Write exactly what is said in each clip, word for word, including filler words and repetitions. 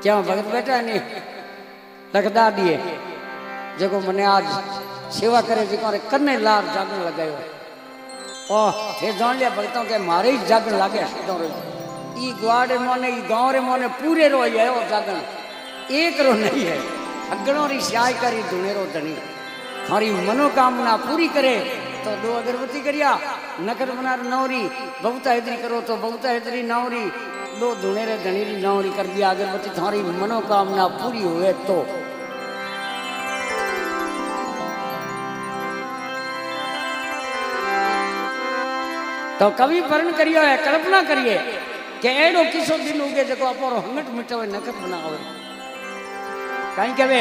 क्या भगत बैठा नहीं लगदा दिए जो मैंने आज सेवा करे जो कन्ने लार जागन लगायो ओ थे जान लिया भगतों के मारे ही जागन लागे ई ग्वाड़े मोने ई गांव रे मोने पूरे रो है वो जागन एक रो नहीं है अगणों री स्याय करी धुनेरो धनी थारी मनोकामना पूरी करे तो दो अगरबत्ती करिया नकर बना नौरी बहुता इधरी करो तो बहुता इधरी नौरी दो धुनेरे धनी री नौरी कर दिया अगरबत्ती थारी मनोकामना पूरी हुए तो तो कवि वर्ण करियो है कल्पना करिए कि एडो किसो दिन उगे जो आप हंगट मिटावे नकद बनावे कहीं कहे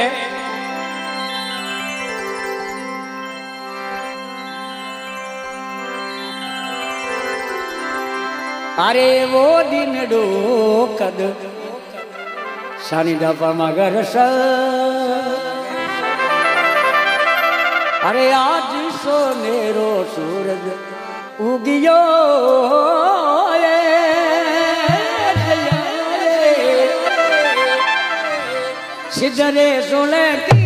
अरे वो दिन डोकद शानी डपा मगर स अरे आज सोनेरो सूरज उगियो सिद्धरे सोले की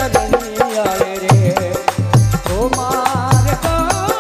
चरणी आए रे ओ मार को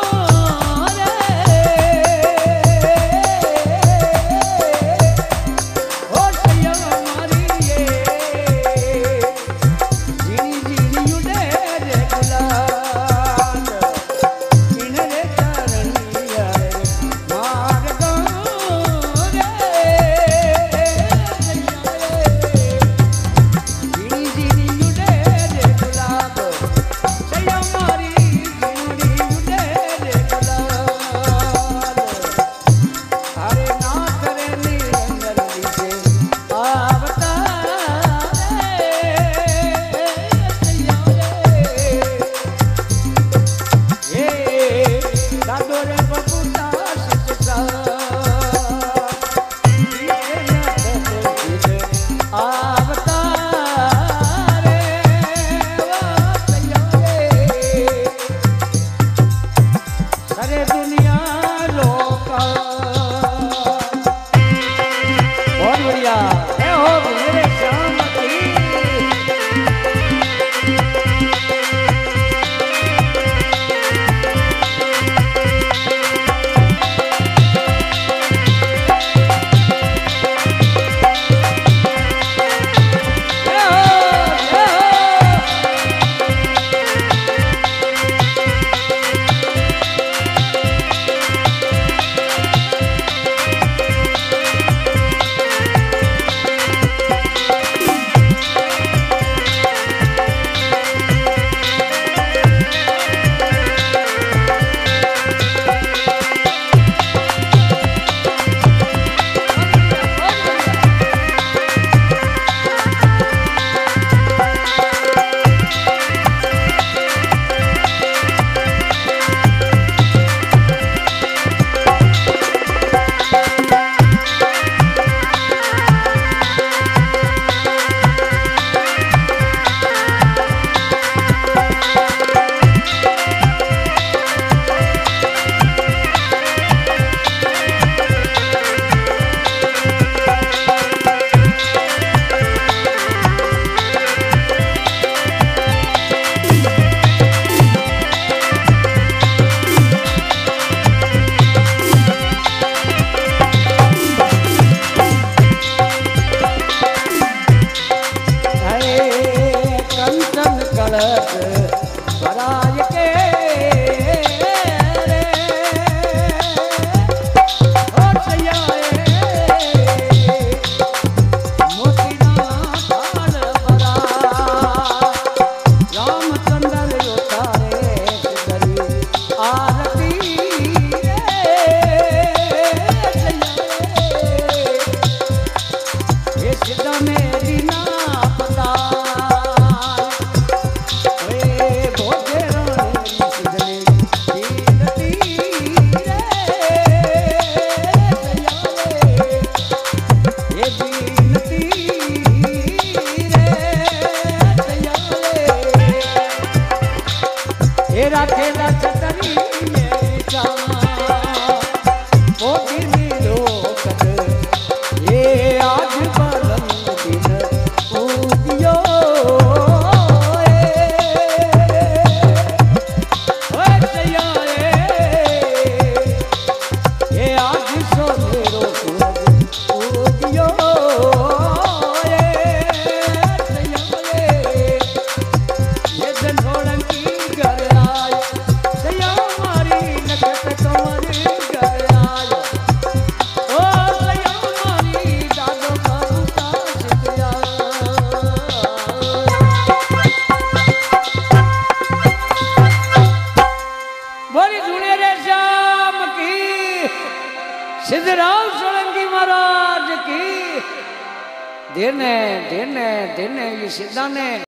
सिद्धराम सोलंकी महाराज की। दिन है दिन है दिन है ये सिद्धा ने